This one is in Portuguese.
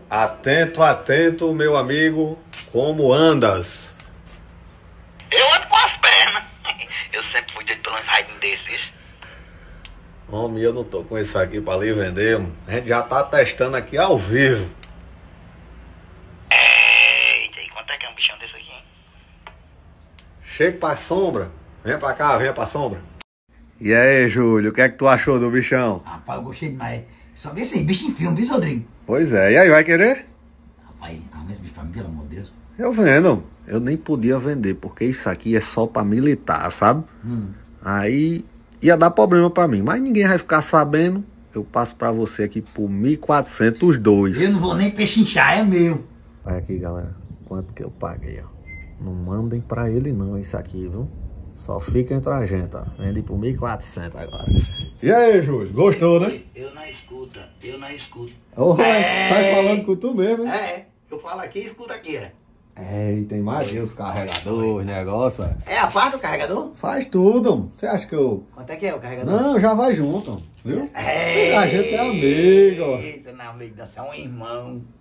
Atento, atento, meu amigo. Como andas? Eu ando com as pernas. Eu sempre fui doido pelos raidinhos desses. Homem, eu não tô com isso aqui pra lhe vender, mano. A gente já tá testando aqui ao vivo. Eita, e quanto é que é um bichão desse aqui, hein? Chega pra sombra. Vem pra cá, vem pra sombra. E aí, Júlio, o que é que tu achou do bichão? Rapaz, eu gostei demais. Só vi esse bicho em filme, viu, Rodrigo? Pois é, e aí, vai querer? Rapaz, arruma esse bicho pra mim, pelo amor de Deus. Eu vendo. Eu nem podia vender, porque isso aqui é só pra militar, sabe? Aí ia dar problema pra mim, mas ninguém vai ficar sabendo. Eu passo pra você aqui por 1.400 os dois. Eu não vou nem pechinchar, é meu. Olha aqui, galera, quanto que eu paguei, ó. Não mandem pra ele não isso aqui, viu? Só fica entre a gente, ó. Vende por 1.400 agora. E aí, Júlio, gostou, né? Eu não escuto, eu não escuto. Oh, tá falando com tu mesmo, hein? É, eu falo aqui e escuto aqui, é. É, e tem mais os carregadores, negócio. É a parte do carregador? Faz tudo. Você acha que eu... Quanto é que é o carregador? Não, já vai junto, viu? É. A gente é amigo. Eita, não, amigo, você é um irmão.